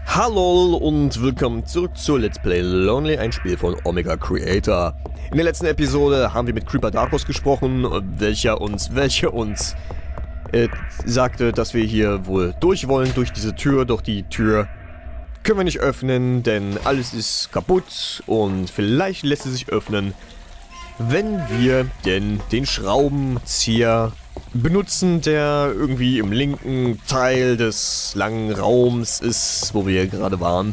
Hallo und willkommen zurück zu Let's Play Lonely, ein Spiel von Omega Creator. In der letzten Episode haben wir mit Creeper Darkus gesprochen, welcher uns sagte, dass wir hier wohl durch wollen, durch diese Tür, doch die Tür können wir nicht öffnen, denn alles ist kaputt und vielleicht lässt sie sich öffnen, wenn wir denn den Schraubenzieher benutzen, der irgendwie im linken Teil des langen Raums ist, wo wir gerade waren.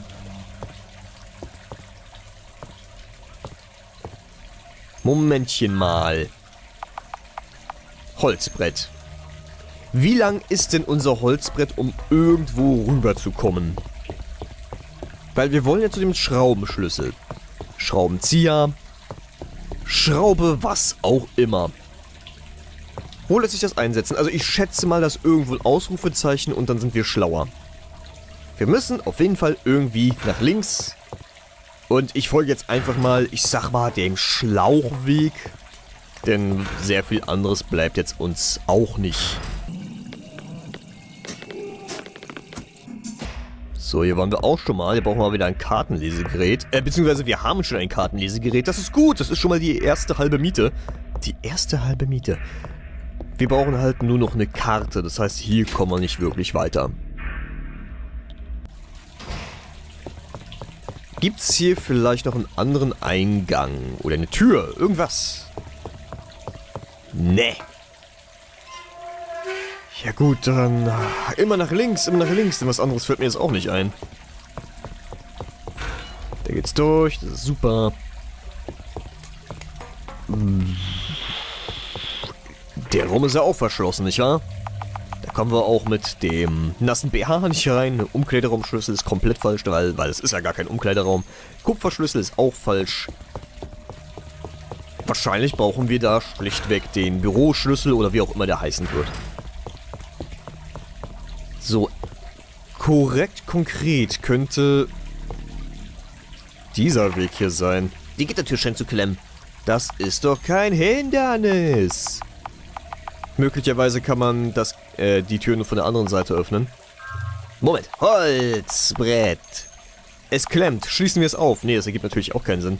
Momentchen mal. Holzbrett. Wie lang ist denn unser Holzbrett, um irgendwo rüber zu kommen? Weil wir wollen ja zu dem Schraubenschlüssel. Schraubenzieher. Schraube, was auch immer. Wo lässt sich das einsetzen? Also ich schätze mal, dass irgendwo ein Ausrufezeichen und dann sind wir schlauer. Wir müssen auf jeden Fall irgendwie nach links. Und ich folge jetzt einfach mal, ich sag mal, dem Schlauchweg. Denn sehr viel anderes bleibt jetzt uns auch nicht. So, hier waren wir auch schon mal. Hier brauchen wir mal wieder ein Kartenlesegerät. Beziehungsweise wir haben schon ein Kartenlesegerät. Das ist gut. Das ist schon mal die erste halbe Miete. Die erste halbe Miete. Wir brauchen halt nur noch eine Karte. Das heißt, hier kommen wir nicht wirklich weiter. Gibt es hier vielleicht noch einen anderen Eingang? Oder eine Tür? Irgendwas? Nee. Ja gut, dann immer nach links, denn was anderes fällt mir jetzt auch nicht ein. Da geht's durch, das ist super. Der Raum ist ja auch verschlossen, nicht wahr? Da kommen wir auch mit dem nassen BH nicht rein. Umkleideraumschlüssel ist komplett falsch, weil es ist ja gar kein Umkleideraum. Kupferschlüssel ist auch falsch. Wahrscheinlich brauchen wir da schlichtweg den Büroschlüssel oder wie auch immer der heißen wird. So, konkret könnte dieser Weg hier sein. Die Gittertür scheint zu klemmen. Das ist doch kein Hindernis. Möglicherweise kann man die Tür nur von der anderen Seite öffnen. Moment, Holzbrett. Es klemmt. Schließen wir es auf. Nee, das ergibt natürlich auch keinen Sinn.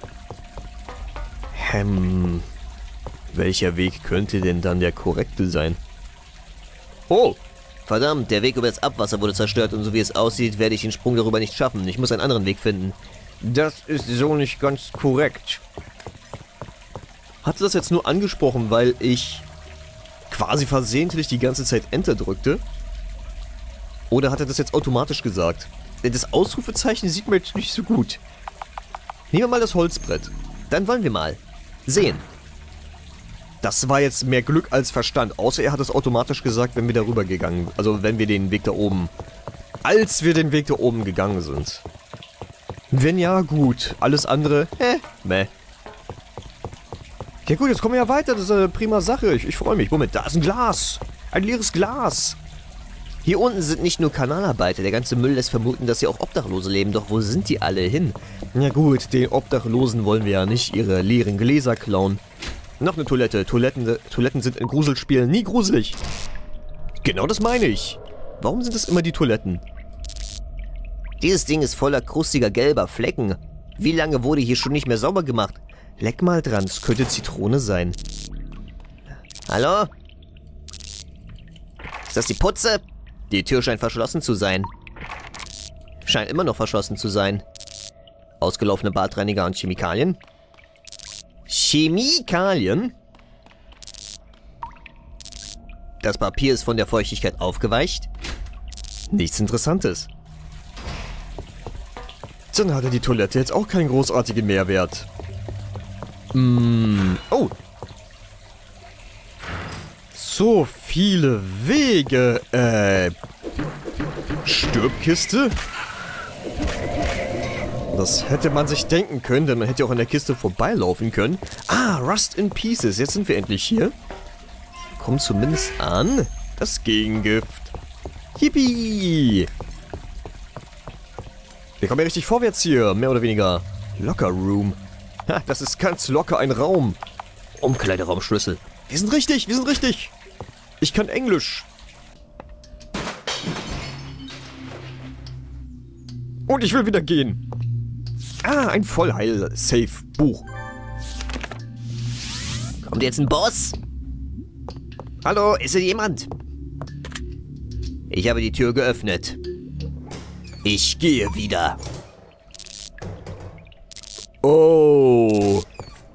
Welcher Weg könnte denn dann der korrekte sein? Oh! Verdammt, der Weg über das Abwasser wurde zerstört und so wie es aussieht, werde ich den Sprung darüber nicht schaffen. Ich muss einen anderen Weg finden. Das ist so nicht ganz korrekt. Hatte das jetzt nur angesprochen, weil ich quasi versehentlich die ganze Zeit Enter drückte? Oder hat er das jetzt automatisch gesagt? Das Ausrufezeichen sieht mir jetzt nicht so gut. Nehmen wir mal das Holzbrett. Dann wollen wir mal sehen. Das war jetzt mehr Glück als Verstand. Außer er hat es automatisch gesagt, wenn wir darüber gegangen sind. Also wenn wir den Weg da oben... Als wir den Weg da oben gegangen sind. Wenn ja, gut. Alles andere, meh. Ja gut, jetzt kommen wir ja weiter. Das ist eine prima Sache. Ich freue mich. Moment, da ist ein Glas. Ein leeres Glas. Hier unten sind nicht nur Kanalarbeiter. Der ganze Müll lässt vermuten, dass hier auch Obdachlose leben. Doch wo sind die alle hin? Ja gut, den Obdachlosen wollen wir ja nicht ihre leeren Gläser klauen. Noch eine Toilette. Toiletten sind in Gruselspielen nie gruselig. Genau das meine ich. Warum sind es immer die Toiletten? Dieses Ding ist voller krustiger gelber Flecken. Wie lange wurde hier schon nicht mehr sauber gemacht? Leck mal dran, es könnte Zitrone sein. Hallo? Ist das die Putze? Die Tür scheint verschlossen zu sein. Scheint immer noch verschlossen zu sein. Ausgelaufene Badreiniger und Chemikalien. Chemikalien? Das Papier ist von der Feuchtigkeit aufgeweicht. Nichts Interessantes. Dann hatte die Toilette jetzt auch keinen großartigen Mehrwert. Oh. So viele Wege. Stirbkiste? Das hätte man sich denken können, denn man hätte auch an der Kiste vorbeilaufen können. Ah, Rust in Pieces. Jetzt sind wir endlich hier. Kommt zumindest an. Das Gegengift. Yippie! Wir kommen ja richtig vorwärts hier. Mehr oder weniger. Locker Room. Ha, das ist ganz locker ein Raum. Umkleideraumschlüssel. Wir sind richtig, wir sind richtig. Ich kann Englisch. Und ich will wieder gehen. Ah, ein Vollheil-Safe-Buch. Kommt jetzt ein Boss? Hallo, ist hier jemand? Ich habe die Tür geöffnet. Ich gehe wieder. Oh.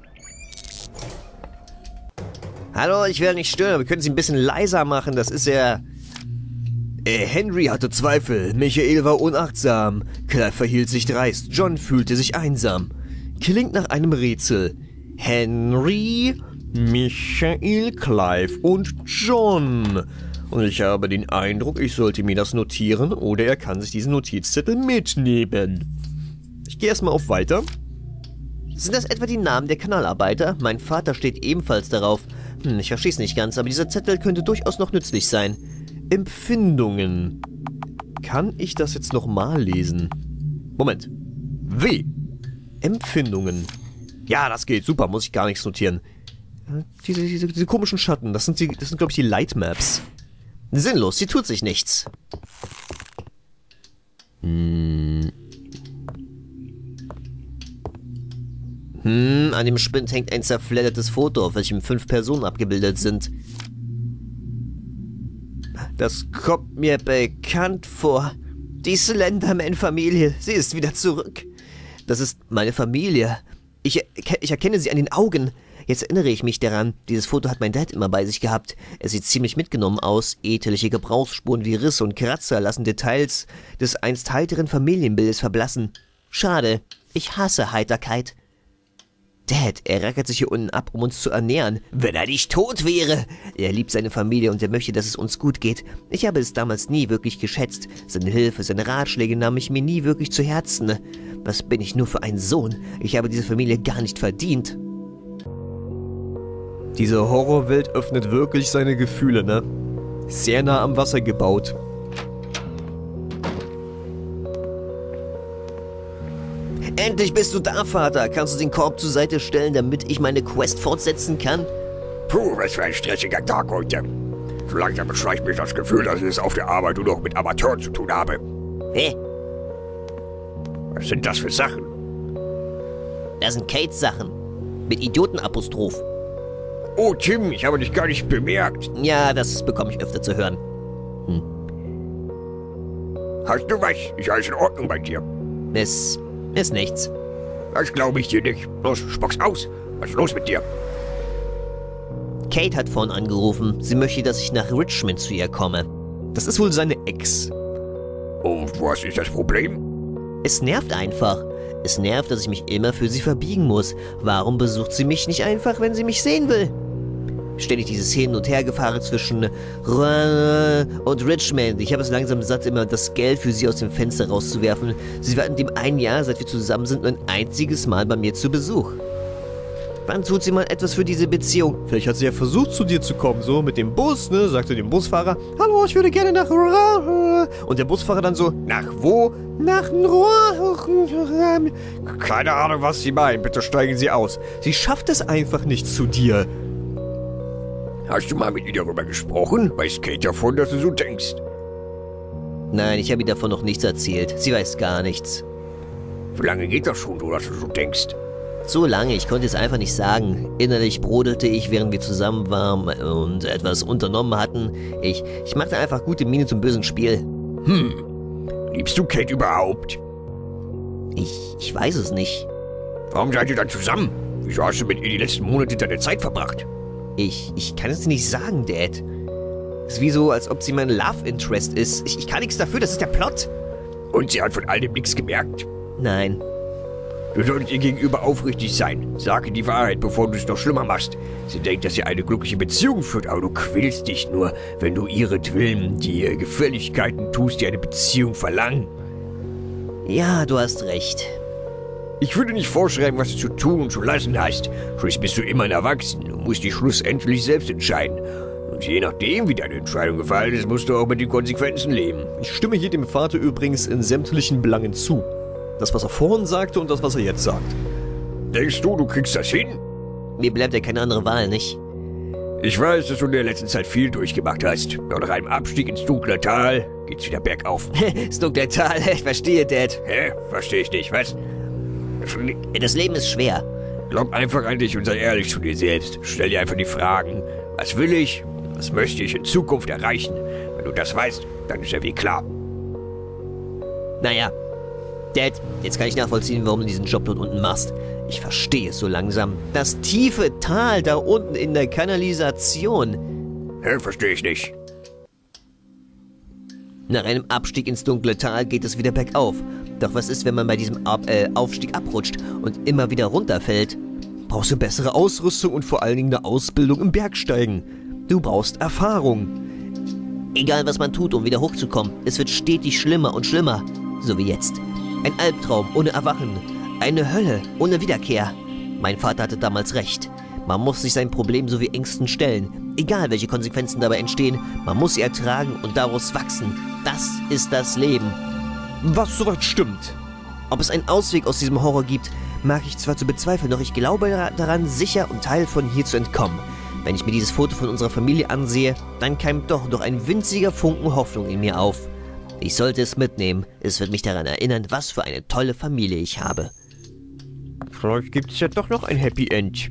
Hallo, ich will nicht stören, aber wir können Sie ein bisschen leiser machen, das ist ja... Henry hatte Zweifel, Michael war unachtsam, Clive verhielt sich dreist, John fühlte sich einsam. Klingt nach einem Rätsel. Henry, Michael, Clive und John. Und ich habe den Eindruck, ich sollte mir das notieren oder er kann sich diesen Notizzettel mitnehmen. Ich gehe erstmal auf Weiter. Sind das etwa die Namen der Kanalarbeiter? Mein Vater steht ebenfalls darauf. Ich verstehe es nicht ganz, aber dieser Zettel könnte durchaus noch nützlich sein. Empfindungen. Kann ich das jetzt nochmal lesen? Moment. W. Empfindungen. Ja, das geht. Super, muss ich gar nichts notieren. Diese komischen Schatten, das sind glaube ich, die Lightmaps. Sinnlos, hier tut sich nichts. An dem Spind hängt ein zerfleddertes Foto, auf welchem 5 Personen abgebildet sind. Das kommt mir bekannt vor. Die Slenderman-Familie, sie ist wieder zurück. Das ist meine Familie. Ich erkenne sie an den Augen. Jetzt erinnere ich mich daran, dieses Foto hat mein Dad immer bei sich gehabt. Es sieht ziemlich mitgenommen aus. Etliche Gebrauchsspuren wie Risse und Kratzer lassen Details des einst heiteren Familienbildes verblassen. Schade, ich hasse Heiterkeit. Dad, er rackert sich hier unten ab, um uns zu ernähren. Wenn er nicht tot wäre! Er liebt seine Familie und er möchte, dass es uns gut geht. Ich habe es damals nie wirklich geschätzt. Seine Hilfe, seine Ratschläge nahm ich mir nie wirklich zu Herzen. Was bin ich nur für ein Sohn? Ich habe diese Familie gar nicht verdient. Diese Horrorwelt öffnet wirklich seine Gefühle, ne? Sehr nah am Wasser gebaut. Endlich bist du da, Vater. Kannst du den Korb zur Seite stellen, damit ich meine Quest fortsetzen kann? Puh, was für ein stressiger Tag heute. So langsam beschleicht mich das Gefühl, dass ich es auf der Arbeit nur noch mit Amateuren zu tun habe. Hä? Was sind das für Sachen? Das sind Kates Sachen. Mit Idiotenapostroph. Oh, Tim, ich habe dich gar nicht bemerkt. Ja, das bekomme ich öfter zu hören. Hast du was? Ist alles in Ordnung bei dir? Es ist nichts. Das glaube ich dir nicht. Los, spuck's aus. Was ist los mit dir? Kate hat vorhin angerufen. Sie möchte, dass ich nach Richmond zu ihr komme. Das ist wohl seine Ex. Und was ist das Problem? Es nervt einfach. Es nervt, dass ich mich immer für sie verbiegen muss. Warum besucht sie mich nicht einfach, wenn sie mich sehen will? Ständig dieses Hin- und Hergefahren zwischen Rouen und Richmond. Ich habe es langsam satt, immer das Geld für sie aus dem Fenster rauszuwerfen. Sie war in dem einen Jahr, seit wir zusammen sind, nur ein einziges Mal bei mir zu Besuch. Wann tut sie mal etwas für diese Beziehung? Vielleicht hat sie ja versucht, zu dir zu kommen, so mit dem Bus, ne? Sagte dem Busfahrer, hallo, ich würde gerne nach Rouen. Und der Busfahrer dann so, nach wo? Nach Rouen. Keine Ahnung, was Sie meinen. Bitte steigen Sie aus. Sie schafft es einfach nicht zu dir. Hast du mal mit ihr darüber gesprochen? Weiß Kate davon, dass du so denkst? Nein, ich habe ihr davon noch nichts erzählt. Sie weiß gar nichts. Wie lange geht das schon so, dass du so denkst? So lange, ich konnte es einfach nicht sagen. Innerlich brodelte ich, während wir zusammen waren und etwas unternommen hatten. Ich machte einfach gute Miene zum bösen Spiel. Liebst du Kate überhaupt? Ich weiß es nicht. Warum seid ihr dann zusammen? Wieso hast du mit ihr die letzten Monate deine Zeit verbracht? Ich kann es nicht sagen, Dad. Es ist wie so, als ob sie mein Love Interest ist. Ich kann nichts dafür, das ist der Plot. Und sie hat von all dem nichts gemerkt? Nein. Du solltest ihr gegenüber aufrichtig sein. Sage die Wahrheit, bevor du es noch schlimmer machst. Sie denkt, dass ihr eine glückliche Beziehung führt, aber du quälst dich nur, wenn du ihretwillen die Gefälligkeiten tust, die eine Beziehung verlangen. Ja, du hast recht. Ich würde nicht vorschreiben, was du zu tun und zu lassen hast. Schließlich bist du immerhin erwachsen. Du musst dich schlussendlich selbst entscheiden. Und je nachdem, wie deine Entscheidung gefallen ist, musst du auch mit den Konsequenzen leben. Ich stimme hier dem Vater übrigens in sämtlichen Belangen zu. Das, was er vorhin sagte und das, was er jetzt sagt. Denkst du, du kriegst das hin? Mir bleibt ja keine andere Wahl, nicht? Ich weiß, dass du in der letzten Zeit viel durchgemacht hast. Nach einem Abstieg ins dunkle Tal, geht's wieder bergauf. Ist dunkle Tal, ich verstehe, Dad. Hä? Verstehe ich nicht, was? Das Leben ist schwer. Glaub einfach an dich und sei ehrlich zu dir selbst. Stell dir einfach die Fragen. Was will ich? Was möchte ich in Zukunft erreichen? Wenn du das weißt, dann ist der Weg klar. Naja, Dad, jetzt kann ich nachvollziehen, warum du diesen Job dort unten machst. Ich verstehe es so langsam. Das tiefe Tal da unten in der Kanalisation. Hä? Verstehe ich nicht. Nach einem Abstieg ins dunkle Tal geht es wieder bergauf. Doch was ist, wenn man bei diesem Aufstieg abrutscht und immer wieder runterfällt? Brauchst du bessere Ausrüstung und vor allen Dingen eine Ausbildung im Bergsteigen. Du brauchst Erfahrung. Egal was man tut, um wieder hochzukommen, es wird stetig schlimmer und schlimmer. So wie jetzt. Ein Albtraum ohne Erwachen. Eine Hölle ohne Wiederkehr. Mein Vater hatte damals recht. Man muss sich sein Problem sowie Ängsten stellen. Egal welche Konsequenzen dabei entstehen, man muss sie ertragen und daraus wachsen. Das ist das Leben. Was soweit stimmt. Ob es einen Ausweg aus diesem Horror gibt, mag ich zwar zu bezweifeln, doch ich glaube daran, sicher und Teil von hier zu entkommen. Wenn ich mir dieses Foto von unserer Familie ansehe, dann keimt doch noch ein winziger Funken Hoffnung in mir auf. Ich sollte es mitnehmen. Es wird mich daran erinnern, was für eine tolle Familie ich habe. Vielleicht gibt es ja doch noch ein Happy End.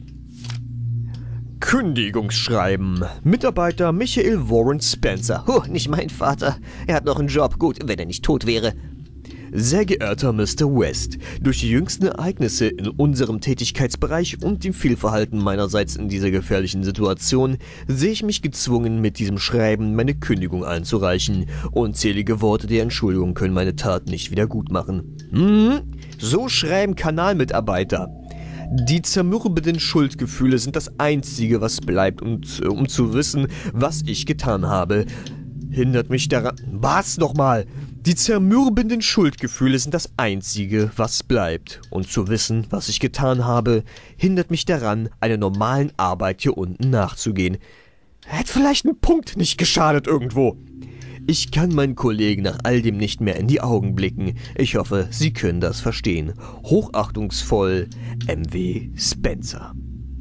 Kündigungsschreiben. Mitarbeiter Michael Warren Spencer. Nicht mein Vater. Er hat noch einen Job. Gut, wenn er nicht tot wäre. Sehr geehrter Mr. West, durch die jüngsten Ereignisse in unserem Tätigkeitsbereich und dem Fehlverhalten meinerseits in dieser gefährlichen Situation sehe ich mich gezwungen, mit diesem Schreiben meine Kündigung einzureichen. Unzählige Worte der Entschuldigung können meine Tat nicht wieder gut machen. So schreiben Kanalmitarbeiter. Die zermürbenden Schuldgefühle sind das Einzige, was bleibt, und um zu wissen, was ich getan habe, hindert mich daran... Was nochmal? Die zermürbenden Schuldgefühle sind das Einzige, was bleibt. Und zu wissen, was ich getan habe, hindert mich daran, einer normalen Arbeit hier unten nachzugehen. Hätte vielleicht ein Punkt nicht geschadet irgendwo. Ich kann meinen Kollegen nach all dem nicht mehr in die Augen blicken. Ich hoffe, Sie können das verstehen. Hochachtungsvoll, M.W. Spencer.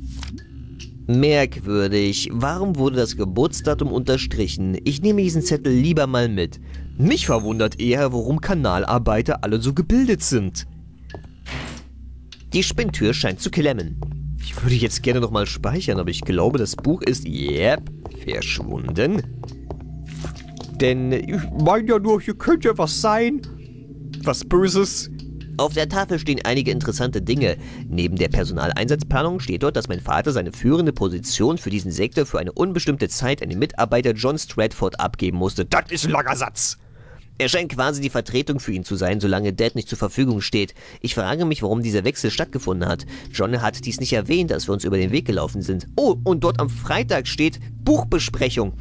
Merkwürdig. Warum wurde das Geburtsdatum unterstrichen? Ich nehme diesen Zettel lieber mal mit. Mich verwundert eher, warum Kanalarbeiter alle so gebildet sind. Die Spinntür scheint zu klemmen. Ich würde jetzt gerne nochmal speichern, aber ich glaube, das Buch ist, verschwunden. Denn ich meine ja nur, hier könnte ja was sein. Was Böses. Auf der Tafel stehen einige interessante Dinge. Neben der Personaleinsatzplanung steht dort, dass mein Vater seine führende Position für diesen Sektor für eine unbestimmte Zeit an den Mitarbeiter John Stratford abgeben musste. Das ist ein langer Satz. Er scheint quasi die Vertretung für ihn zu sein, solange Dad nicht zur Verfügung steht. Ich frage mich, warum dieser Wechsel stattgefunden hat. John hat dies nicht erwähnt, als wir uns über den Weg gelaufen sind. Oh, und dort am Freitag steht Buchbesprechung.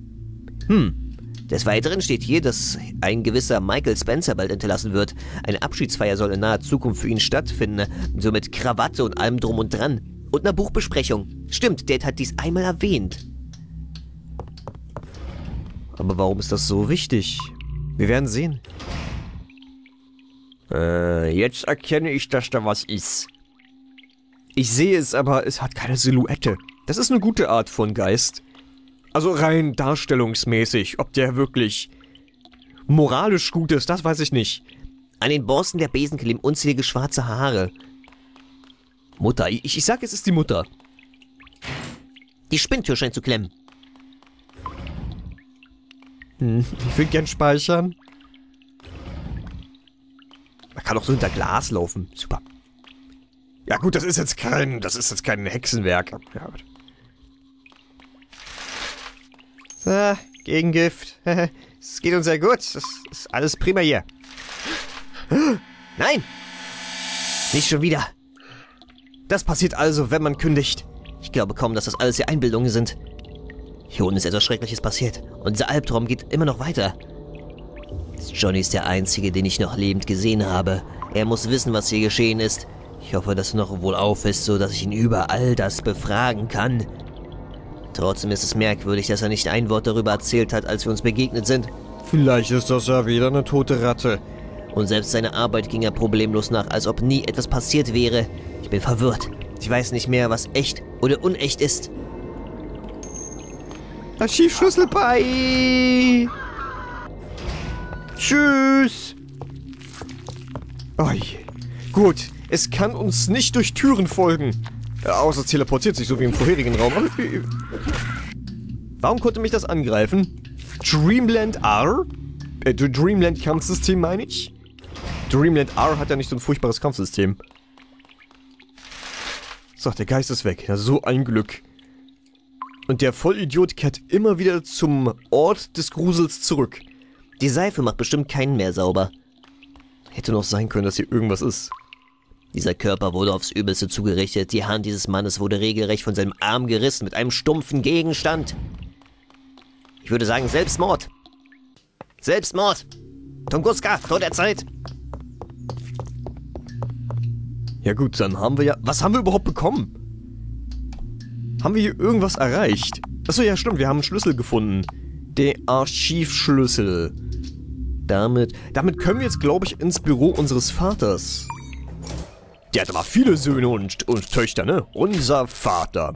Des Weiteren steht hier, dass ein gewisser Michael Spencer bald entlassen wird. Eine Abschiedsfeier soll in naher Zukunft für ihn stattfinden, so mit Krawatte und allem drum und dran. Und einer Buchbesprechung. Stimmt, Dad hat dies einmal erwähnt. Aber warum ist das so wichtig? Wir werden sehen. Jetzt erkenne ich, dass da was ist. Ich sehe es, aber es hat keine Silhouette. Das ist eine gute Art von Geist. Also rein darstellungsmäßig. Ob der wirklich moralisch gut ist, das weiß ich nicht. An den Borsten der Besen kleben unzählige schwarze Haare. Mutter, ich sag, es ist die Mutter. Die Spinntür scheint zu klemmen. Ich will gern speichern. Man kann auch so hinter Glas laufen. Super. Ja gut, das ist jetzt kein Hexenwerk. Ja, so, Gegengift. Es geht uns sehr gut. Das ist alles prima hier. Nein! Nicht schon wieder. Das passiert also, wenn man kündigt. Ich glaube kaum, dass das alles hier Einbildungen sind. Hier unten ist etwas Schreckliches passiert. Und dieser Albtraum geht immer noch weiter. Johnny ist der Einzige, den ich noch lebend gesehen habe. Er muss wissen, was hier geschehen ist. Ich hoffe, dass er noch wohlauf ist, so dass ich ihn über all das befragen kann. Trotzdem ist es merkwürdig, dass er nicht ein Wort darüber erzählt hat, als wir uns begegnet sind. Vielleicht ist das ja wieder eine tote Ratte. Und selbst seine Arbeit ging er problemlos nach, als ob nie etwas passiert wäre. Ich bin verwirrt. Ich weiß nicht mehr, was echt oder unecht ist. Das Schiefschlüsselbein! Tschüss. Oh je. Gut, es kann uns nicht durch Türen folgen. Außer es teleportiert sich, so wie im vorherigen Raum. Warum konnte mich das angreifen? Dreamland R? Dreamland Kampfsystem meine ich? Dreamland R hat ja nicht so ein furchtbares Kampfsystem. So, der Geist ist weg. Ja, so ein Glück. Und der Vollidiot kehrt immer wieder zum Ort des Grusels zurück. Die Seife macht bestimmt keinen mehr sauber. Hätte noch sein können, dass hier irgendwas ist. Dieser Körper wurde aufs Übelste zugerichtet. Die Hand dieses Mannes wurde regelrecht von seinem Arm gerissen mit einem stumpfen Gegenstand. Ich würde sagen, Selbstmord. Selbstmord. Tunguska, Tor der Zeit. Ja gut, dann haben wir ja... Was haben wir überhaupt bekommen? Haben wir hier irgendwas erreicht? Achso, ja stimmt, wir haben einen Schlüssel gefunden. Der Archivschlüssel. Damit können wir jetzt, glaube ich, ins Büro unseres Vaters. Der hat aber viele Söhne und Töchter, ne? Unser Vater.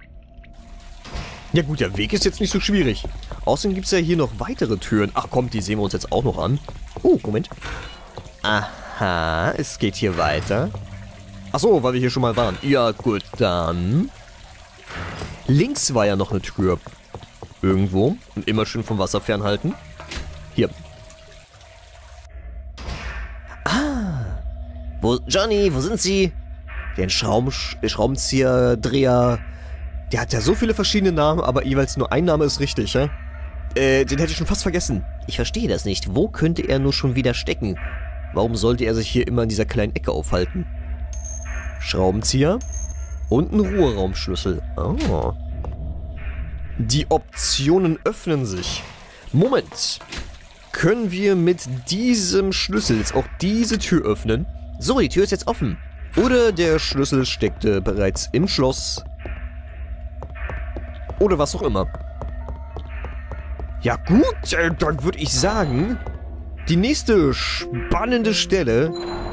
Ja gut, der Weg ist jetzt nicht so schwierig. Außerdem gibt es ja hier noch weitere Türen. Ach komm, die sehen wir uns jetzt auch noch an. Oh, Moment. Aha, es geht hier weiter. Achso, weil wir hier schon mal waren. Ja gut, dann... Links war ja noch eine Tür. Irgendwo. Und immer schön vom Wasser fernhalten. Hier. Johnny, wo sind Sie? Den Schraubenzieher-Dreher. Der hat ja so viele verschiedene Namen, aber jeweils nur ein Name ist richtig, ja? Den hätte ich schon fast vergessen. Ich verstehe das nicht. Wo könnte er nur schon wieder stecken? Warum sollte er sich hier immer in dieser kleinen Ecke aufhalten? Schraubenzieher und ein Ruheraumschlüssel. Oh. Die Optionen öffnen sich. Moment. Können wir mit diesem Schlüssel jetzt auch diese Tür öffnen? So, die Tür ist jetzt offen. Oder der Schlüssel steckte bereits im Schloss. Oder was auch immer. Ja gut, dann würde ich sagen, die nächste spannende Stelle,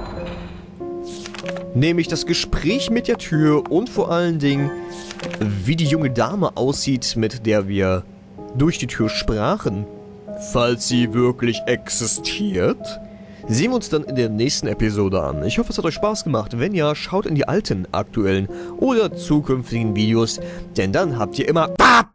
nämlich das Gespräch mit der Tür und vor allen Dingen, wie die junge Dame aussieht, mit der wir durch die Tür sprachen, falls sie wirklich existiert, sehen wir uns dann in der nächsten Episode an. Ich hoffe, es hat euch Spaß gemacht. Wenn ja, schaut in die alten, aktuellen oder zukünftigen Videos, denn dann habt ihr immer...